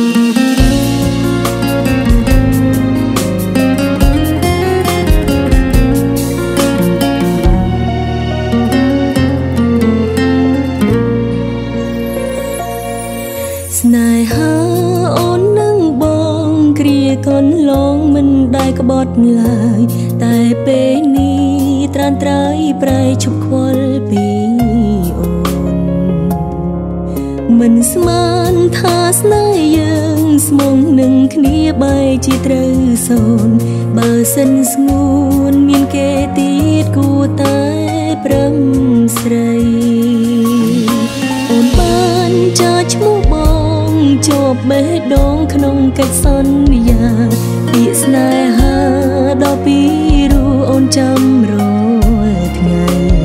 ស្នេហាអូននឹងបងគ្រាកន្លងមិនដែលក្បត់ឡើយតែពេលនេះត្រានត្រៃប្រែឈប់ខ្វល់ពីអូនមិនស្មានថាស្នេហ៍យើងស្មងនឹងគ្នាបែរជាត្រូវសូនបើសិនស្ងួនមានគេទៀតគួរតែប្រឹងស្រីអូនបានចាឈ្មោះបងជាប់បេះដូងក្នុងកិច្ចសន្យាពាក្យស្នេហាដល់ពីរੂអូនចាំរាល់ថ្ងៃ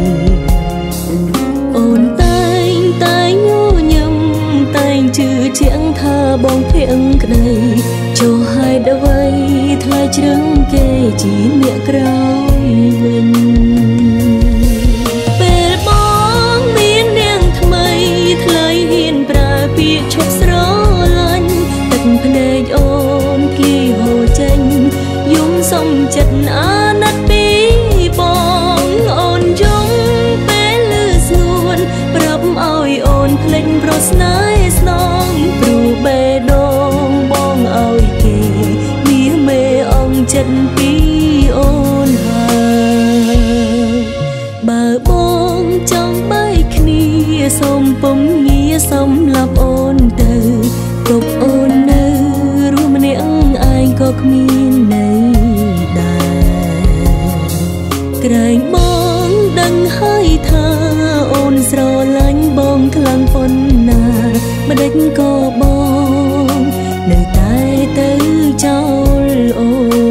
អូនតែងញញឹមតែងជឿជាក់ថាបងភៀងក្តីចុះហេតុអ្វីថ្លៃជ្រឹងគេជាអ្នកក្រោយវិញពេលបងមាននាងថ្មីថ្លៃហ៊ានប្រើពាក្យឈប់ស្រឡាញ់ទឹកភ្នែកអូនភ្លីហូរចេញយំសំចិត្តអាណិតពីបងអូនយំពេលលឺស្ងួនប្រាប់ឲ្យអូនភ្លេចប្រស្នេហ៍ស្នងព្រោះបេះដូងបងឲ្យគេមាសមេអង្គចិត្តពីអូនហើយបើបងចង់បែកគ្នាសូមពុំងារសម្លាប់អូនទៅទុកអូននៅរស់ម្នាក់ឯងក៏គ្មានន័យដែរក្រែងបងដឹងហើយថាអូនស្រឡាញ់បងខ្លាំងប៉ុណ្ណាម្ដេចក៏បងនៅតែទៅចោលអូ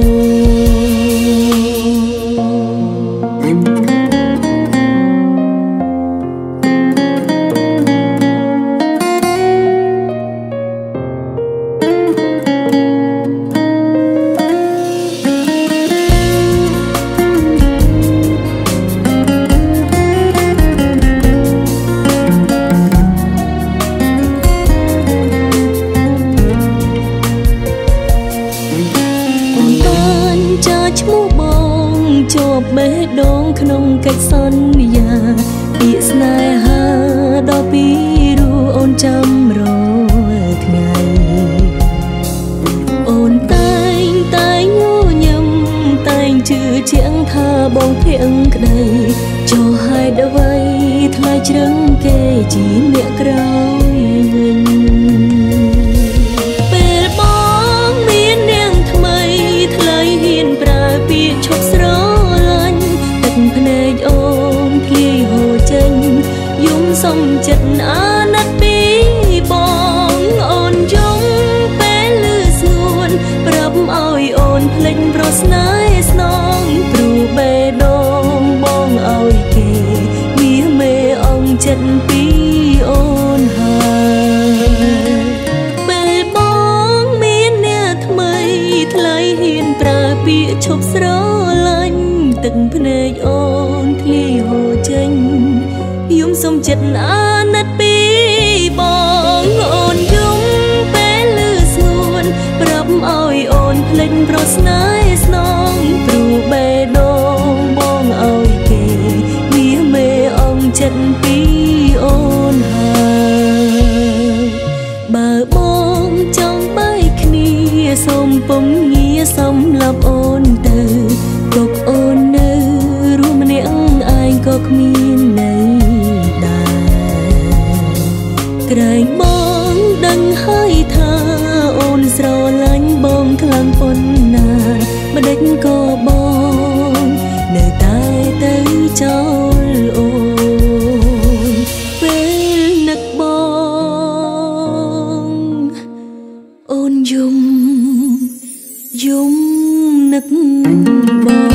ជាប់បេះដូងក្នុងកិច្ចសន្យាពាក្យស្នេហាដល់ពីរូអូនចាំរាល់ថ្ងៃអូនតែងញញឹមតែងជឿជាក់ថាបងភៀងក្តីចុះហេតុអ្វីថ្លៃជ្រឹងគេជាអ្នកក្រោយវិញពេលបងមាននាងថ្មីថ្លៃហ៊ានប្រើពាក្យឈប់ស្រភ្នែកអូនភ្លីហូរចេញយំសំចិត្តអាណិតពីបងអូនយំពេលលឺស្ងួនប្រាប់ឲ្យអូនភ្លេចប្រស្នេហ៍ស្នងព្រោះបេះដូងបងឲ្យគេមាសមេអង្គចិត្តពីអូនហើយពេលបងមានអ្នកថ្មីថ្លៃហ៊ានប្រើពាក្យឈប់ស្រឡាញ់ទឹកភ្នែកអូនធ្លាយហូរចេញយំសុំចិត្តអាណិតពីបងអូនយំពេលលឺស្ងួនប្រាប់ឲ្យអូនភ្លេចប្រស្នេហ៍ស្នងព្រោះបេះដូងបងឲ្យគេមាសមេអង្គចិត្តពីអូនហើយបើបងចង់បែកគ្នាសូមពុំងារសម្លាប់អូនទៅទុកអូននៅរស់ម្នាក់ឯងក៏គ្មានន័យដែរក្រែងបងដឹងហើយថាអូនស្រឡាញ់បងខ្លាំងប៉ុណ្ណាម្ដេចក៏បងនៅតែទៅចោលអូនពេលនឹកបងអូនយំនឹកបង